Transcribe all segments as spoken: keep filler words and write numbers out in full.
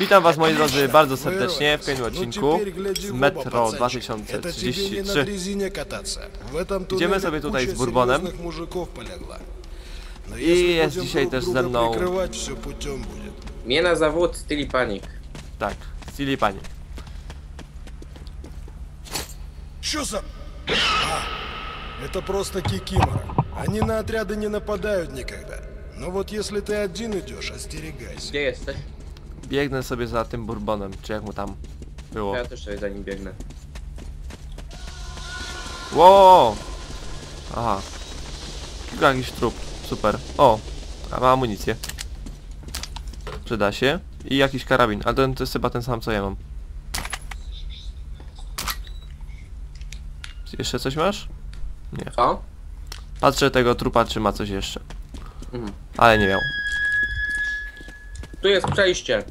Witam was, moi drodzy, bardzo serdecznie w kolejnym odcinku z Metro dwa tysiące trzydzieści trzy. Idziemy sobie tutaj z Bourbonem i jest dzisiaj też ze mną... Mnie na zawód Steely Panic. Tak, Steely Panic. Что за... А, это просто кикимора. Они на отряды не нападают никогда. Но вот если ты один идешь, остерегайся. Gdzie jesteś? Biegnę sobie za tym Bourbonem, czy jak mu tam było. Ja też sobie za nim biegnę. Wow! Aha. Tylko jakiś trup. Super. O! A ma amunicję. Przyda się. I jakiś karabin. Ale to, to jest chyba ten sam, co ja mam. Jeszcze coś masz? Nie. Co? Patrzę tego trupa, czy ma coś jeszcze. Mhm. Ale nie miał. Tu jest przejście.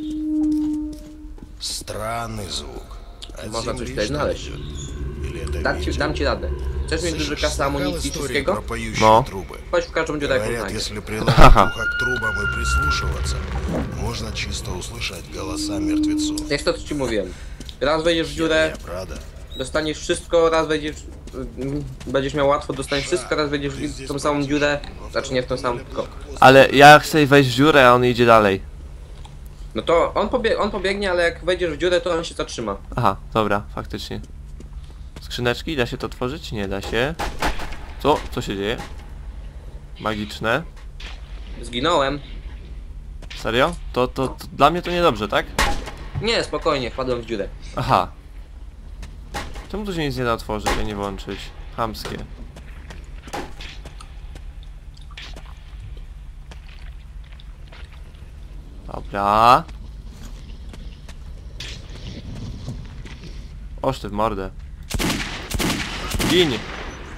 Странный звук. От Można coś земли tutaj что znaleźć. идет? Или это Dam ci, ветер? dam ci radę. Chcesz mieć duży Слышишь, kasę слыхал amunicji истории wszystkiego? про поющие No. трубы? Chodź w każdą dziurę, jaką Говорят, znajdziesz. если приложить Ага. ухо к трубам и прислушиваться, можно чисто услышать голоса мертвецов. Jest to, co ci mówiłem. Raz wejdziesz w dziurę, Я, правда? dostaniesz wszystko, raz wejdziesz... mm, Będziesz miał łatwo, dostaniesz wszystko, raz wejdziesz w tą samą dziurę. Znaczy nie w tą samą, tylko... Ale ja chcę wejść w dziurę, a on idzie dalej. No to on, pobie on pobiegnie, ale jak wejdziesz w dziurę, to on się zatrzyma. Aha, dobra, faktycznie. Skrzyneczki, da się to tworzyć? Nie da się. Co? Co się dzieje? Magiczne. Zginąłem. Serio? To, to, to dla mnie to niedobrze, tak? Nie, spokojnie, wpadłem w dziurę. Aha. Czemu tu się nic nie da otworzyć, a nie włączyć? Chamskie. Dobra. Oż ty w mordę. Gin!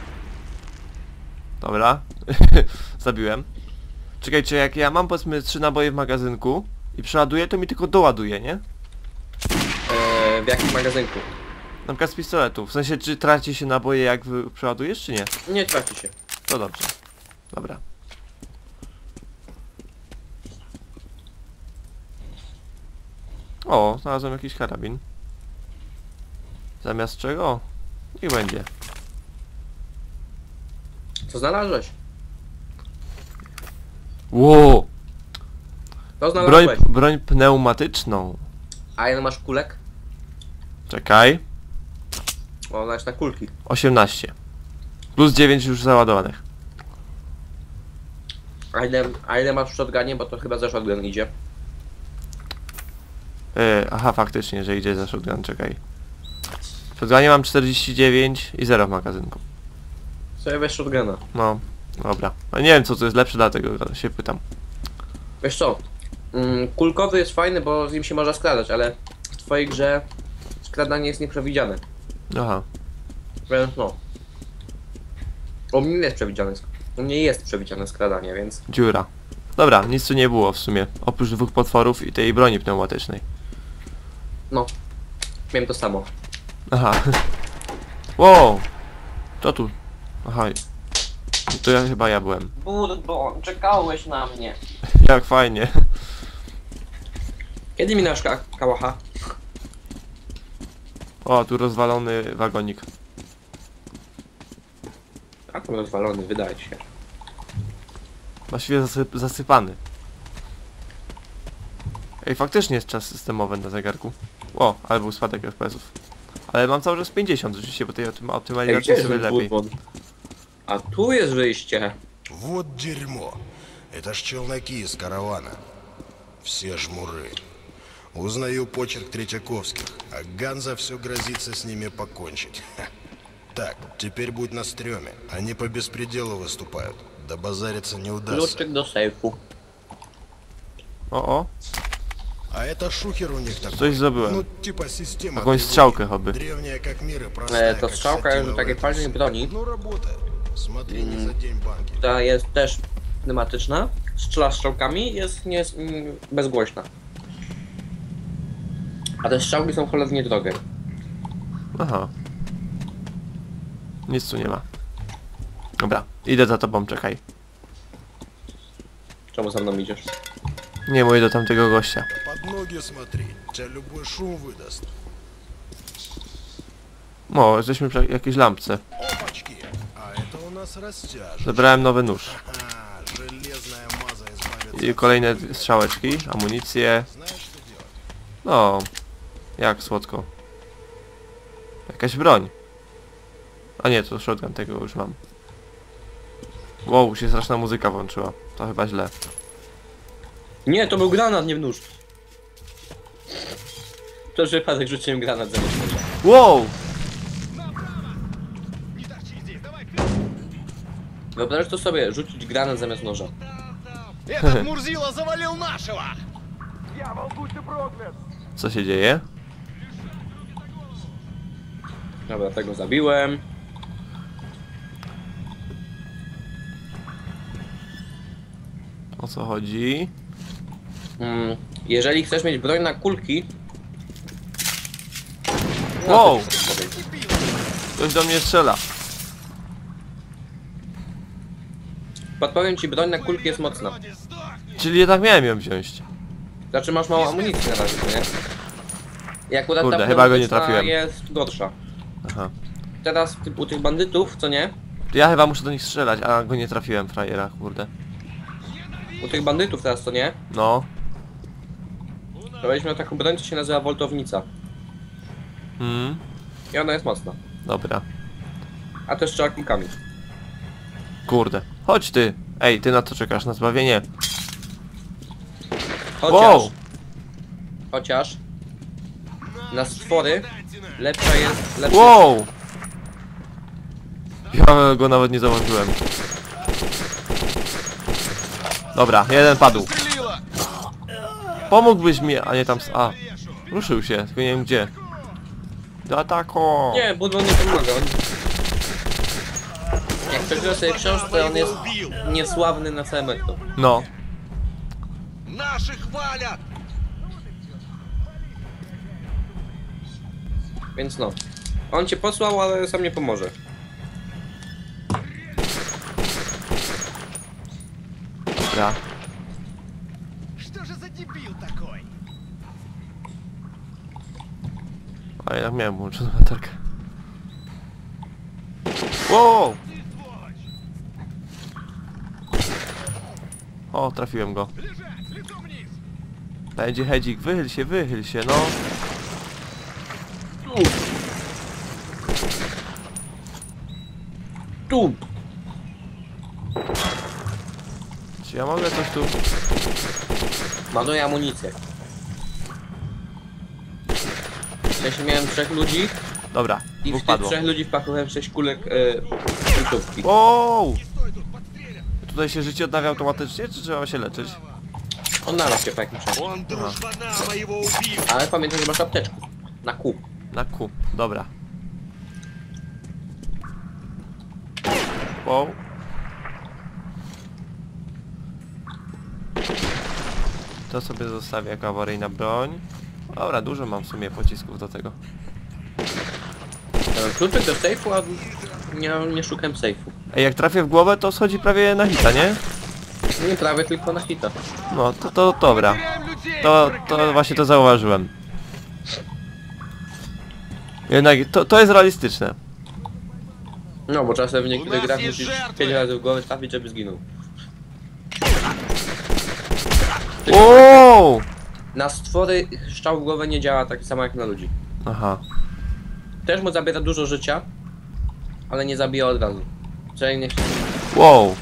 Dobra. Zabiłem. Czekajcie, jak ja mam powiedzmy trzy naboje w magazynku i przeładuję, to mi tylko doładuje, nie? Eee, w jakim magazynku? Na przykład z pistoletu. W sensie, czy traci się naboje jak wy przeładujesz, czy nie? Nie traci się. To dobrze. Dobra. O, znalazłem jakiś karabin. Zamiast czego? Niech będzie. Co znalazłeś? Wow! To Broń, znalazłeś. broń pneumatyczną. A ile masz kulek? Czekaj. O, znasz na kulki. osiemnaście. Plus dziewięć już załadowanych. A ile, a ile masz w shotgunie, bo to chyba za shotgun idzie. Yy, aha, faktycznie, że idzie za shotgun, czekaj. W shotgunie mam czterdzieści dziewięć i zero w magazynku. Sobie weź shotguna. No, dobra. No nie wiem, co tu jest lepsze, dlatego się pytam. Wiesz co? Mm, kulkowy jest fajny, bo z nim się można skradać, ale w twojej grze skradanie jest nieprzewidziane. Aha. Więc no. U mnie nie jest przewidziane. sk- U mnie jest przewidziane skradanie, więc... Dziura. Dobra, nic tu nie było w sumie. Oprócz dwóch potworów i tej broni pneumatycznej. No. Miałem to samo. Aha. Wow! Co tu? Aha. To ja chyba ja byłem. Bourbon, czekałeś na mnie. Jak fajnie. Kiedy mi nasz ka kałacha? O, tu rozwalony wagonik. A to rozwalony, wydaje ci się. Właściwie zasyp zasypany. Ej, faktycznie jest czas systemowy na zegarku. O, ale był spadek F P S-ów. Ale mam cały czas pięćdziesiąt rzeczywiście, bo tej optym optymalizacji sobie lepiej. Bourbon? A tu jest wyjście. Вот дерьмо. Это ж челноки из каравана. Все жмуры. Узнаю почерк Третьяковских, а Ганза все грозится с ними покончить. Ха. Так, теперь будь на стреме. Они по беспределу выступают. Добазариться не удастся. Kluczyk do sejfu. O, o. А это шухер у них такой. Coś zdobyłem. Ну, типа система. Jakąś тревоги. strzałkę choby. Древняя как мир и простая, E, to как strzałka jest do сатиновая takiej palnej пуля. broni, Ну, работает. Смотри, не задень банки. która jest też pneumatyczna. Strzela strzałkami, jest nie mm, bezgłośna. A te strzałki są cholernie drogie. Aha. Nic tu nie ma. Dobra, idę za tobą, czekaj. Czemu za mną idziesz? Nie mówię do tamtego gościa. ноги смотри, тебя любой шум выдаст. O, jesteśmy przy jakiejś lampce. Опачки! А это у нас растяжка. Zebrałem nowy nóż. Ага, железная маза избавится. I kolejne strzałeczki, amunicję. Знаешь, что делать? No, jak słodko. Jakaś broń. A nie, to shotgun, tego już mam. Wow, się straszna muzyka włączyła. To chyba źle. Nie, to był granat, nie w nóż. To już wypadek rzuciłem granat zamiast noża. Wow! Wyobraź to sobie, rzucić granat zamiast noża. Этот Мурзила завалил нашего! Co się dzieje? Dobra, tego zabiłem. O co chodzi? Mm, jeżeli chcesz mieć broń na kulki... No, Wow! to ci powiem. Ktoś do mnie strzela. Podpowiem ci, broń na kulki jest mocna. Czyli jednak miałem ją wziąć. Znaczy masz mało amunicji na razie, co nie? I akurat Kurde, ta chyba go nie mocna trafiłem. jest gorsza. Aha. Teraz ty- u tych bandytów, co nie? Ja chyba muszę do nich strzelać, a go nie trafiłem, frajera, kurde. U tych bandytów teraz, co nie? No. To weźmy taką broń, co się nazywa woltownica. Hmm. I ona jest mocna. Dobra. A też strzela kulkami. Kurde. Chodź ty. Ej, ty na co czekasz? Na zbawienie? Chociaż... Wow! Chociaż... Na stwory lepsza jest... Lepsza Wow! Ja go nawet nie zauważyłem. Dobra, jeden padł. Pomógłbyś mi, a nie tam... s- A, ruszył się, tylko nie wiem gdzie. Do ataku! Nie, Budwon nie pomaga. On... Jak przeczytasz sobie książkę, on jest niesławny na całe metro. No. Наших валят! Więc no. On cię posłał, ale sam nie pomoże. Dobra. Что же за дебил такой? A ja miałem włączoną latarkę. Wow! O, trafiłem go. Лежать, лицом вниз! Będzie hedzik, wychyl się, wychyl się, no. Tu! Czy ja mogę coś tu... Ładuję amunicję. W sensie miałem trzech ludzi Dobra, i w dwóch tych padło. trzech ludzi wpakowałem sześć kulek e, kultówki. Wow! Стой тут, подстрелят! Tutaj się życie odnawia automatycznie, czy trzeba się leczyć? On naraz się po jakimś czasie. Он дружбана моего убил! Ale pamiętaj, że masz apteczkę. Na kół. Na Q, dobra. Wow. To sobie zostawię jako awaryjna broń. Dobra, dużo mam w sumie pocisków do tego. E, Kluczyk do sejfu, a nie, nie szukałem sejfu. Ej, jak trafię w głowę, to schodzi prawie na hita, nie? Nie prawie, tylko na hita. No, to, to dobra. To, to właśnie to zauważyłem. Jednak to, to jest realistyczne. No, bo czasem w niektórych U nas grach jest musisz żarty. pięć razy w głowę trafić, żeby zginął. Wow! Na stwory strzał w głowę nie działa tak samo jak na ludzi. Aha. Też mu zabiera dużo życia, ale nie zabija od razu. Czyli nie... Wow.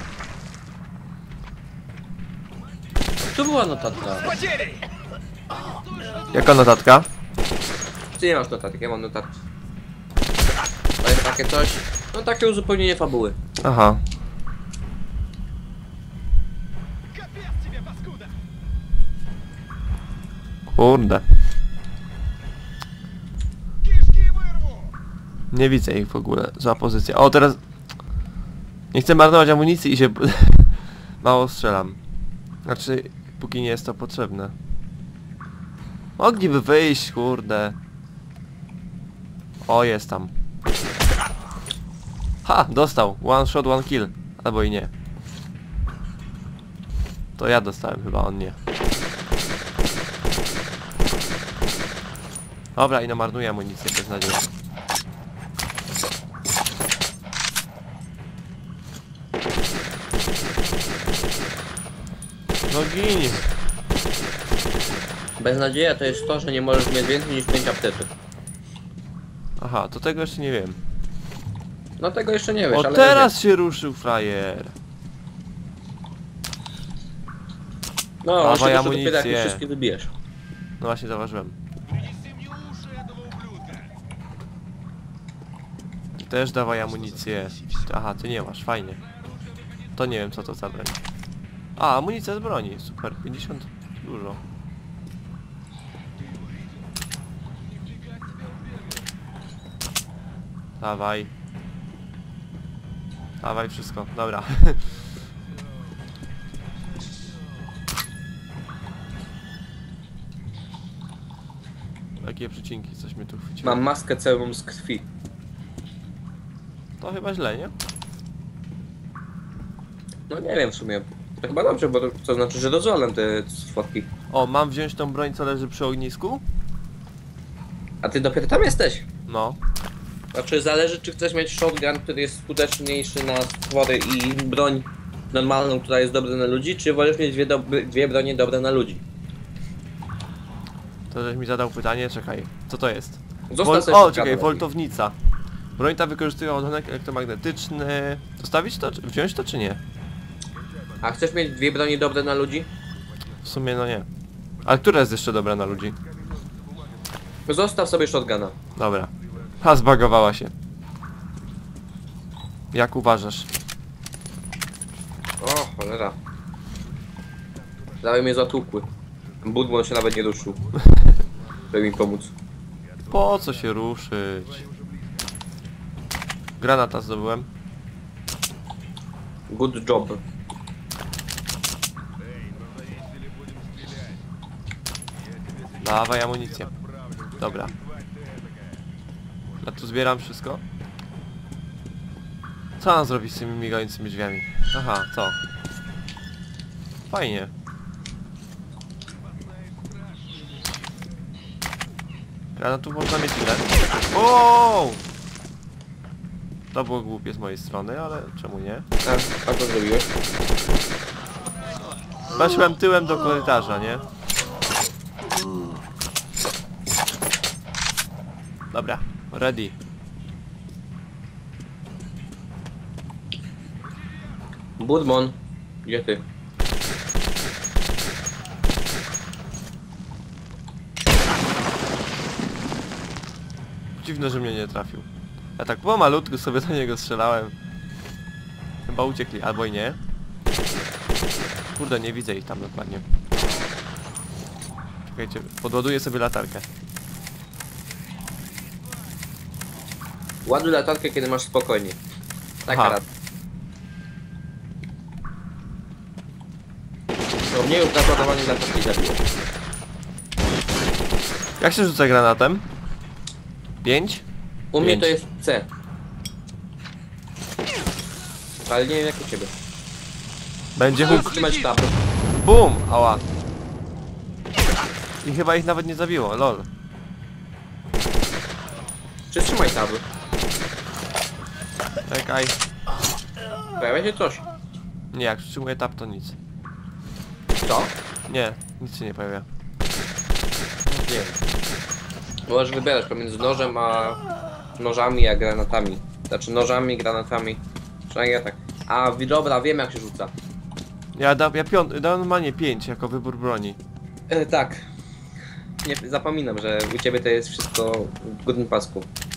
Tu była notatka. Потери! Jaka notatka? Ty nie masz notatek, ja mam notatki. To jest takie coś... No takie uzupełnienie fabuły. Aha. Капец тебе, паскуда! Kurde. Кишки вырву! Nie widzę ich w ogóle. Zła pozycja. O, teraz... Nie chcę marnować amunicji i się... Mało strzelam. Znaczy, póki nie jest to potrzebne. Mogliby wyjść, kurde. O, jest tam. Ha! Dostał. One shot, one kill. Albo i nie. To ja dostałem chyba, on nie. Dobra, i namarnuję amunicję bez nadziei. No gin! Beznadzieja to jest to, że nie możesz mieć więcej niż pięć apteczek. Aha, to tego jeszcze nie wiem. No tego jeszcze nie wiesz, O, ale... teraz się ruszył frajer! No, on Dawaj się dopiero dopiero jak amunicję. już wszystkie wybijesz. No właśnie zauważyłem. Принеси мне уши этого ублюдка. Ty też dawaj amunicję. Aha, ty nie masz, fajnie. To nie wiem co to za broń. A, amunicja z broni, super, pięćdziesiąt, dużo. Dawaj. Dawaj wszystko, dobra. Takie przycinki, coś mnie tu chwyciło. Mam maskę całą z krwi. To chyba źle, nie? No nie wiem w sumie. To chyba dobrze, bo to, to znaczy, że dozwalam te słodki. O, mam wziąć tą broń, co leży przy ognisku? A ty dopiero tam jesteś. No. Znaczy zależy, czy chcesz mieć shotgun, który jest skuteczniejszy na stwory i broń normalną, która jest dobra na ludzi, czy wolisz mieć dwie, doby, dwie bronie dobre na ludzi. To żeś mi zadał pytanie, czekaj. Co to jest? Zostaw Wol sobie o, shotguna czekaj, lepiej. woltownica. Broń ta wykorzystuje ładunek elektromagnetyczny. Zostawić to? Czy wziąć to, czy nie? A chcesz mieć dwie broni dobre na ludzi? W sumie no nie. Ale która jest jeszcze dobra na ludzi? Zostaw sobie shotguna. Dobra. Ha, zbagowała się. Jak uważasz? O, cholera. Prawie mnie zatłukły. Budmon się nawet nie ruszył. Żeby mi pomóc. Po co się ruszyć? Granata zdobyłem. Good job. Dawaj amunicję. Dobra. Ja tu zbieram wszystko. Co mam zrobić z tymi migającymi drzwiami? Aha, co? Fajnie. Granatów można mieć ile? Wow! To było głupie z mojej strony, ale czemu nie? A, a co zrobiłeś? Weszłem tyłem do korytarza, nie? Dobra, ready. Budmon, gdzie ty? Dziwne, że mnie nie trafił. Ja tak pomalutku sobie do niego strzelałem. Chyba uciekli, albo i nie. Kurde, nie widzę ich tam dokładnie. Czekajcie, podładuję sobie latarkę. Ładuj latarkę, kiedy masz spokojnie. Taka Aha. rada. No mnie już nakładowanie latarki zabiło. Jak się rzuca granatem? pięć? U mnie Pięć. to jest C. Ale nie wiem jak u ciebie. Będzie huk. Trzymać tab. Bum! Ała. I chyba ich nawet nie zabiło, lol. Przytrzymaj tab. Czekaj. Pojawia się coś. Nie, jak przytrzymuję tab to nic. Co? Nie, nic się nie pojawia. Nie wiem. Możesz wybierać pomiędzy nożem a nożami a granatami. Znaczy nożami, granatami. Przynajmniej ja tak. A wi- dobra, wiem jak się rzuca. Ja dam, ja piąt, dam normalnie pięć jako wybór broni. E, tak. Nie zapominam, że u ciebie to jest wszystko w górnym pasku.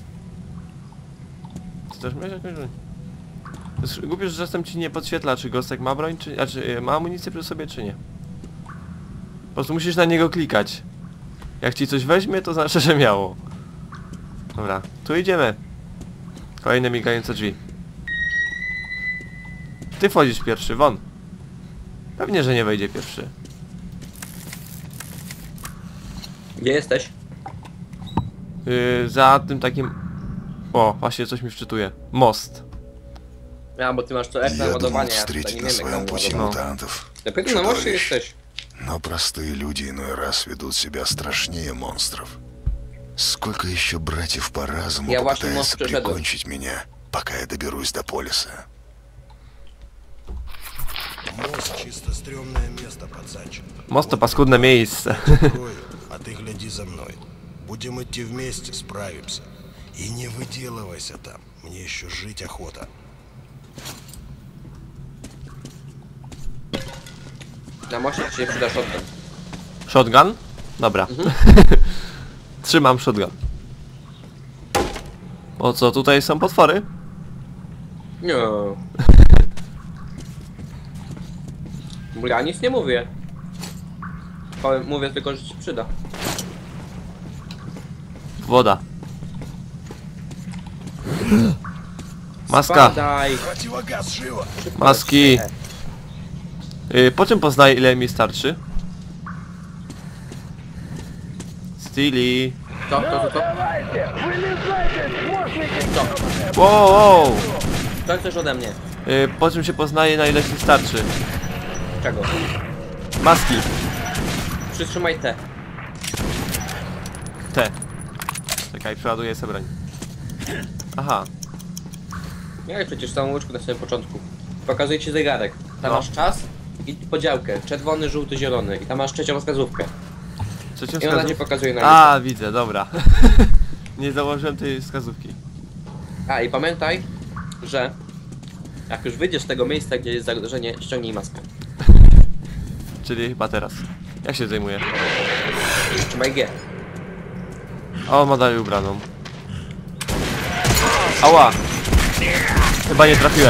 Ty też miałeś jakąś broń? To jest głupie, że czasem ci nie podświetla, czy Gostek ma broń, czy... A czy ma amunicję przy sobie, czy nie. Po prostu musisz na niego klikać. Jak ci coś weźmie, to znaczy, że miało. Dobra, tu idziemy. Kolejne migające drzwi. Ty wchodzisz pierwszy, won. Pewnie, że nie wejdzie pierwszy. Gdzie jesteś? Yy, za tym takim... O, właśnie coś mi wczytuje. Most. A, bo ty masz to ekran Я думал ładowania, ja tutaj встретить nie на wiem своем jak пути ładowania. мутантов. Dopiero na moście Чудовищ. jesteś. Но простые люди иной раз ведут себя страшнее монстров. Сколько еще братьев по разуму Я вашим попытается мозг пришедł. прикончить меня, пока я доберусь до полиса? Мост чисто стрёмное место, пацанчик. Most to paskudne miejsce. Открою, а ты гляди за мной. Будем идти вместе, справимся. И не выделывайся там. Мне еще жить охота. Na moście ci się przyda shotgun. Shotgun? Dobra. Trzymam shotgun. O co, tutaj są potwory? Nie. Bo ja nic nie mówię. Powiem, mówię tylko, że ci przyda. Woda. Maska. Spadaj. Противогаз, живо! Maski. Yy, po czym poznaję, ile mi starczy? Steely. Co, to, to, to? Co? Wow, wow. Co chcesz ode mnie? Yy, po czym się poznaje, na ile ci starczy? Czego? Maski. Przytrzymaj te. Te. Czekaj, przeładuję sobie broń. Aha. Miałeś przecież całą łyczkę na samym początku. Pokazuję ci zegarek. Tam No. masz czas i podziałkę. Czerwony, żółty, zielony. I tam masz trzecią wskazówkę. Trzecią I ona ci wskazówkę. pokazuje na A, widzę, dobra. Nie założyłem tej wskazówki. A i pamiętaj, że jak już wyjdziesz z tego miejsca, gdzie jest zagrożenie, ściągnij maskę. Czyli chyba teraz. Jak się zajmuje? Trzymaj G. O, ma dalej ubraną. Ała! Chyba nie trafiłem.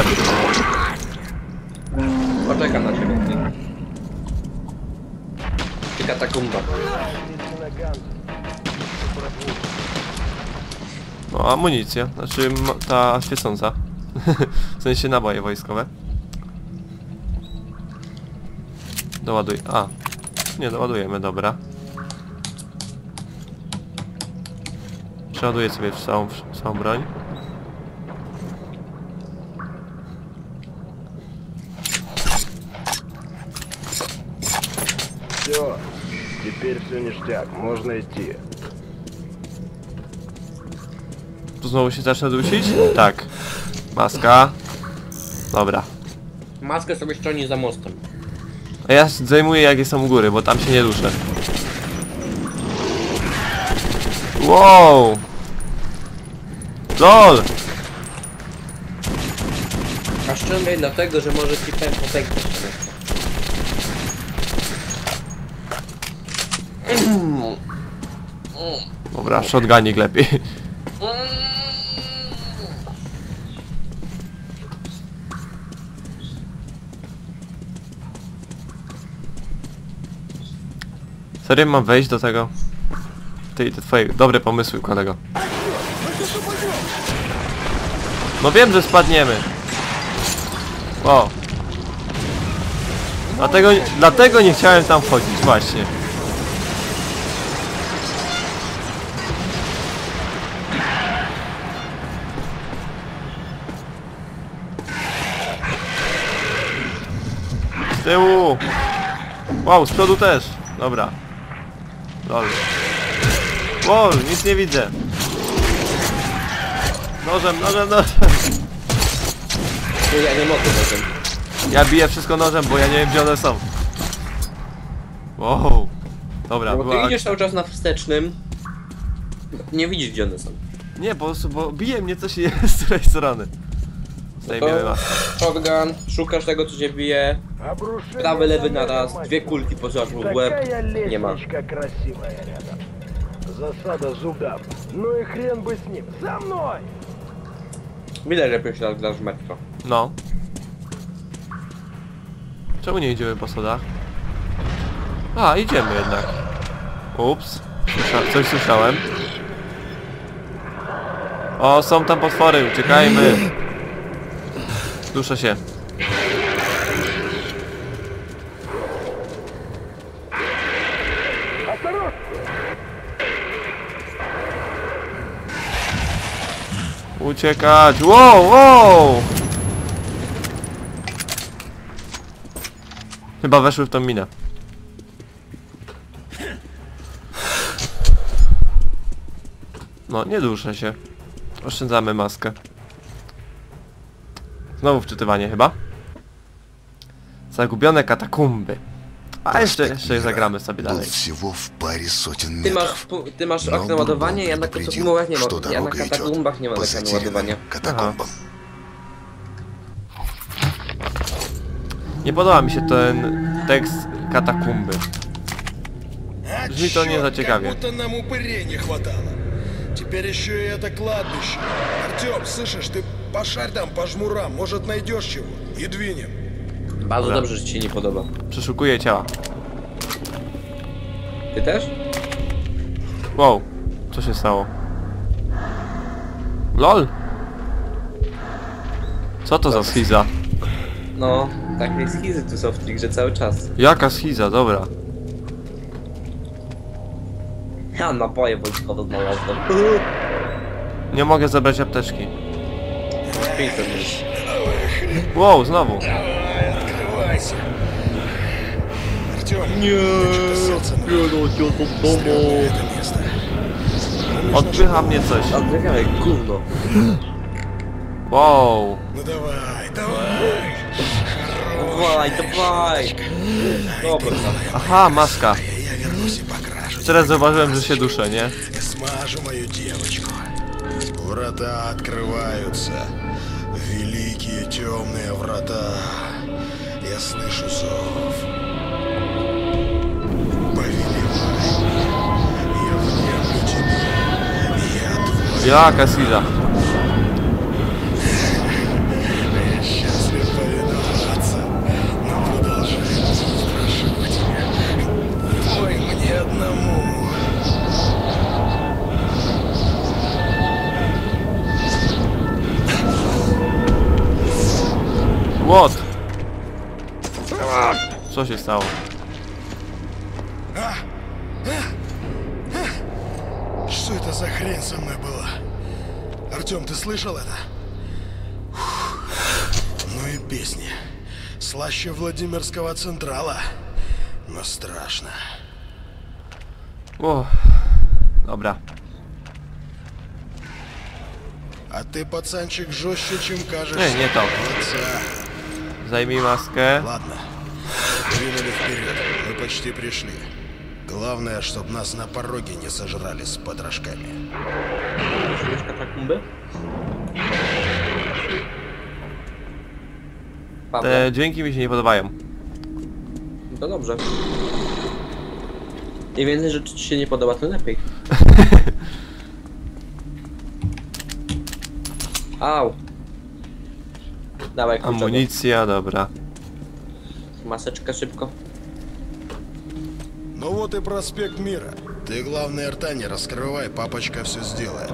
Poczekam na ciebie. Ty katakumba. No, amunicja. Znaczy m- ta świecąca. W sensie naboje wojskowe. Doładuj. A. Nie, doładujemy, dobra. Przeładuję sobie całą, całą broń. Все, теперь все ништяк, можно идти. Tu znowu się zacznę dusić? Tak. Maska. Dobra. Maskę sobie ściągnij za mostem. A ja zajmuję, jak jestem u góry, bo tam się nie duszę. Wow! LOL! A ściągaj dlatego, że może ci pęk poteknąć. Dobra, shotgunik lepiej. Serio mam wejść do tego? Ty, te twoje dobre pomysły, kolego. No wiem, że spadniemy. O. Dlatego, dlatego nie chciałem tam wchodzić, właśnie. Z tyłu. Wow, z przodu też. Dobra. Lol. Wow, nic nie widzę. Nożem, nożem, nożem. No ja nie mogę na tym. Ja biję wszystko nożem, bo ja nie wiem, gdzie one są. Wow. Dobra, No bo ty była... idziesz cały czas na wstecznym. Nie widzisz, gdzie one są. Nie, po prostu, bo bije mnie coś jest z której strony. Zdejmiemy To maskę. shotgun, szukasz tego, co cię bije. Обрушение Prawy, lewy na замера, raz, мать dwie его. kulki poszłaś mu w łeb. Такая Nie ma. лестничка красивая рядом. Засада зудав. Ну и хрен бы с ним. За мной! Widać, że pierwszy raz grasz w metro. No. Czemu nie idziemy po schodach? A, idziemy jednak. Ups. Słysza coś słyszałem. O, są tam potwory, uciekajmy. Duszę się. Uciekać! Wow, wow! Chyba weszły w tą minę. No, nie duszę się. Oszczędzamy maskę. Znowu wczytywanie chyba. Zagubione katakumby. A jeszcze, jeszcze zagramy sobie Был dalej. всего в паре сотен Ty masz, метров. pu- ty masz Но okno ładowania, ja na предупредил, katakumbach nie что mam. Ja na дорога идет katakumbach nie mam по ekranu ładowania. затерянным катакомбам. Nie podoba mi się ten tekst katakumby. А Бrzmi to nie za чёрт, ciekawie. как будто нам упырей не хватало. Теперь еще и это кладбище. Артем, слышишь, ты пошарь там по жмурам, может найдешь чего, и двинем. Bardzo Dobra. dobrze, że ci się nie podoba. Przeszukuję ciała. Ty też? Wow, co się stało? LOL! Co to za schiza? No, takie schizy tu są w tej grze cały czas. Jaka schiza, dobra. Ja naboje wojskowe znalazłem. Nie mogę zabrać apteczki. pięćset jest. Wow, znowu. Открывайся. Артем, ты что-то ссался на стрёмное это место. Odpycha mnie coś. Odbiegamy, gówno. Wow. Ну давай, давай. Dawaj, dawaj! Dobra, Aha, maska. Я вернусь и покрашу. Teraz zauważyłem, że się duszę, nie? Я смажу мою девочку. Врата открываются. Великие темные врата. Я слышу зов. Повелевай. Я внемлю тебе. Я твой. Jaka schiza. Я счастлив повиноваться. Но продолжай, прошу тебя. Твой мне одному. What? Co się stało? Что это за хрень со мной была? Артем, ты слышал это? Фух. Ну и песни. Слаще Владимирского Централа. Но страшно. O, dobra. А ты, пацанчик, жестче, чем кажешься. Nie, nie to. Молодца. Zajmij maskę. Ладно. Двинули вперед. Мы почти пришли. Главное, чтобы нас на пороге не сожрали с потрошками. Czujesz katakumby? Paweł, Te dźwięki mi się nie podobają. to dobrze. Im więcej rzeczy ci się nie podoba, tym lepiej. Au. Dawaj kluczowo. Amunicja, dobra. Maseczkę szybko. Ну вот и проспект Мира. Ты, главное, рта не раскрывай, папочка все сделает.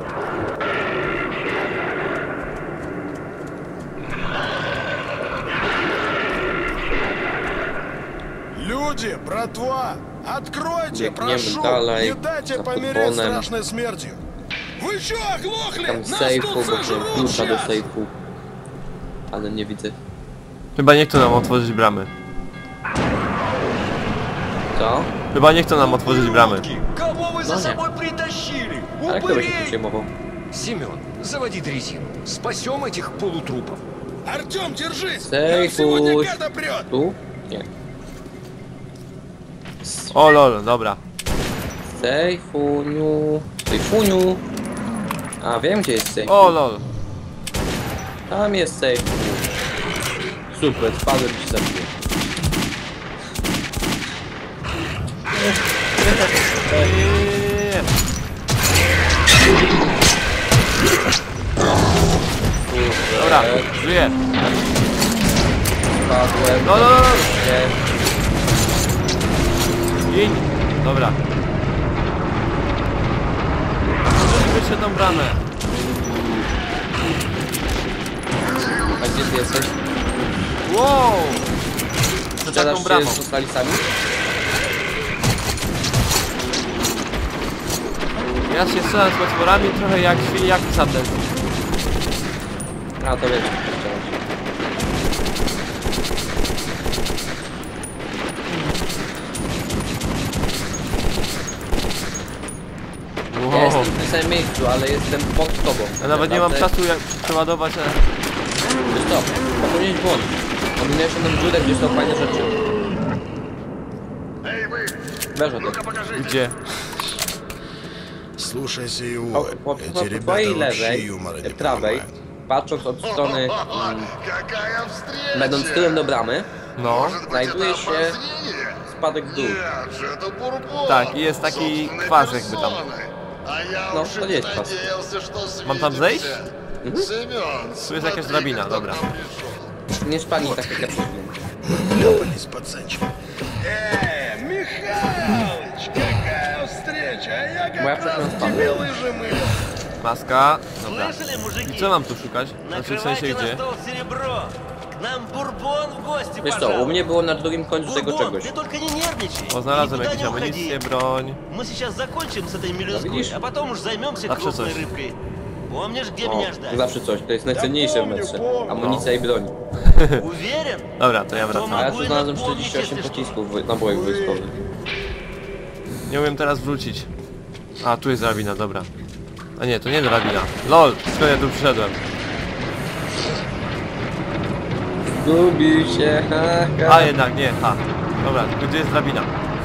Люди, братва, откройте, Biegniemy прошу, dalej, не дайте za помереть kuponem. страшной смертью. Вы что, оглохли? Tam Нас sejfu, тут bo wziąłem сожрут klucza do сейчас. sejfu. Ale nie widzę. Chyba nie chcą nam otworzyć bramy. Co? Chyba nie chcą nam otworzyć bramy. Кого вы за Ну, нет. собой притащили? Ale kto by się tu Упырей! przejmował? Семен, заводи дрезину. Спасем этих полутрупов. Артем, держись! Сейфусь. Нам сегодня гада прет! Tu? Nie. O lol, dobra. Sejfuniu. Sejfuniu. A, wiem gdzie jest sejf. O lol. Tam jest sejf. Super, spadłem ci zabiję. Eee. Dobra, żyję. Spadłem. No, no, no, no. Nie. Gin. Dobra. Wyszedł tą bramę. A gdzie ty jesteś? Wow. Przed taką Strzelasz się bramą. z socjalistami? Ja się strzelam z potworami trochę jak świniak z satem. A, to wiecie. Wow. Jest O. w tym samym miejscu, ale jestem pod tobą. Ja nawet nie mam Naprawdę- czasu jak przeładować, ale... Wiesz co, popełniłeś błąd. Ominąłeś jedną dziurę, gdzie są fajne rzeczy. Wiesz o tym. Gdzie? Слушайся O, его. po, po, Эти po ребята twojej вообще lewej, юмора не prawej, понимают. patrząc od strony, mm, Какая встреча! będąc tyłem do bramy, No. Может быть, znajduje это się обозрение? spadek w dół. Нет же, это бурбон. Tak, i jest taki собственной kwas jakby tam. персоной. А я No, уж to и nie jest kwas. надеялся, что Mam tam zejść? свидимся. Семен, Tu jest jakaś смотри, drabina, кто dobra. к нам пришел. Nie spadnij tak jak ja przyszedłem. Ёбались, пацанчик. Э, Михалыч, какая встреча! А я Моя как раз прям тебе лыжи мыл. Maska. Dobra. Слышали, мужики? I co mam tu szukać? Znaczy w sensie Накрывайте gdzie? на стол серебро. К нам бурбон в гости Wiesz co, u пожалуй. mnie było na drugim końcu tego Бурбон, czegoś. ты только не нервничай. O, znalazłem Никуда jakieś не amunicję, уходи. broń. Мы сейчас закончим с этой видишь? мелюзгой, а потом уж займемся Zawsze крупной coś. рыбкой. Помнишь, где O, меня ждать? zawsze coś, to jest najcenniejsze w metrze. Amunicja i broń. Уверен? Dobra, to ja A wracam. ja tu znalazłem czterdzieści osiem pocisków, wy- nabojów wojskowych. Nie umiem teraz wrócić. A, tu jest drabina, dobra. A nie, to nie drabina. LOL, skąd ja tu przyszedłem? Gubi się, ha, ha. A, jednak nie, ha. Dobra, tylko gdzie jest drabina?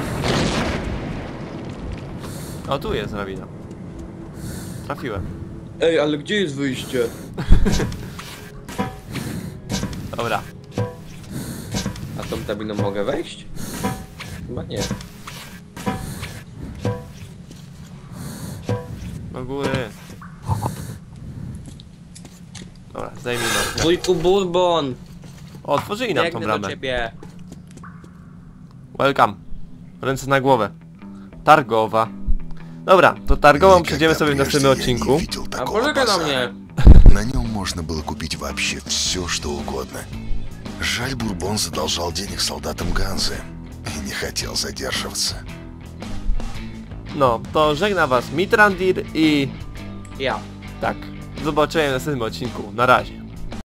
O, tu jest drabina. Trafiłem. Ej, ale gdzie jest wyjście? Dobra. A tą drabiną mogę wejść? Chyba nie. Do góry. Dobra, zdejmij maskę. Wujku Bourbon! O, otworzyli nam tą Biegnę do bramę. ciebie. Welcome. Ręce na głowę. Targowa. Dobra, to targową przejdziemy sobie w następnym odcinku. не видел A такого poczekaj na базара. mnie. На нем можно было купить вообще все, что угодно. Жаль, Бурбон задолжал денег солдатам Ганзы и не хотел задерживаться. No, to żegna was Mitrandir i... Ja. tak. Do zobaczenia w następnym odcinku. Na razie.